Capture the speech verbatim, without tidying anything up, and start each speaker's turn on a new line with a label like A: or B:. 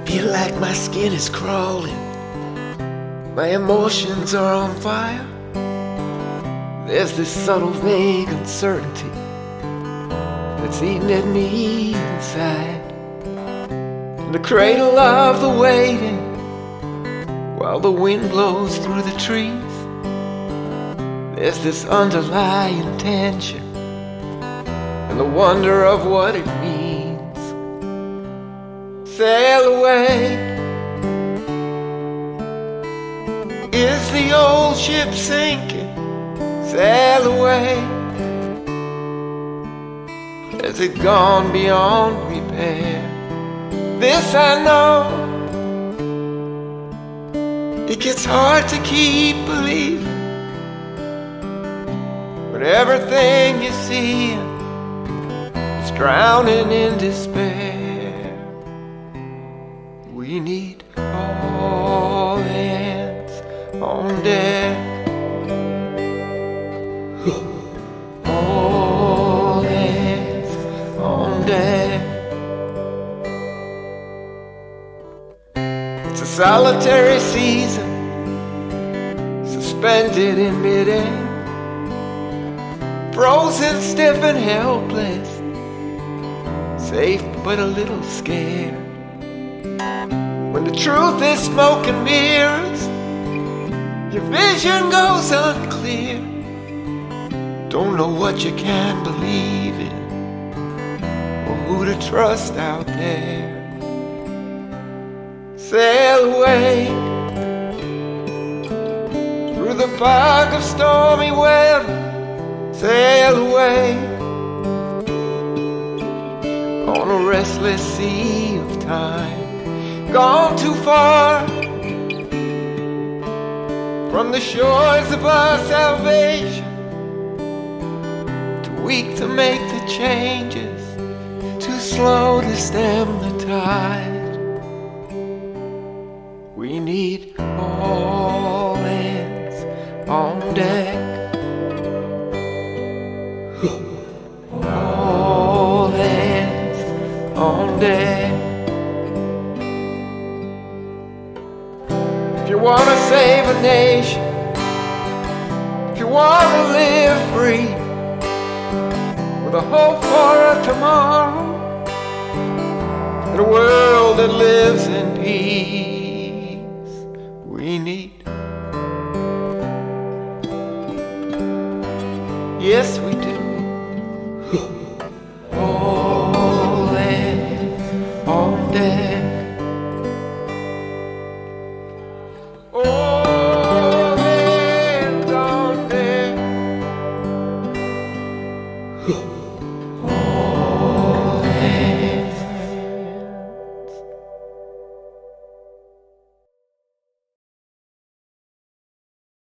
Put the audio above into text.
A: Feel like my skin is crawling, my emotions are on fire. There's this subtle vague uncertainty that's eating at me inside. In the cradle of the waiting, while the wind blows through the trees, there's this underlying tension and the wonder of what it means. Sail away. Is the old ship sinking? Sail away. Has it gone beyond repair? This I know, it gets hard to keep believing when everything you see is drowning in despair. We need all hands on deck. All hands on deck. It's a solitary season, suspended in midair, frozen, stiff and helpless, safe but a little scared. When the truth is smoke and mirrors, your vision goes unclear. Don't know what you can believe in or who to trust out there. Sail away through the fog of stormy weather. Sail away on a restless sea of time. Gone too far from the shores of our salvation, too weak to make the changes, too slow to stem the tide. We need all hands on deck. All hands on deck. If you want to save a nation, if you want to live free, with a hope for a tomorrow, and a world that lives in peace, we need, yes we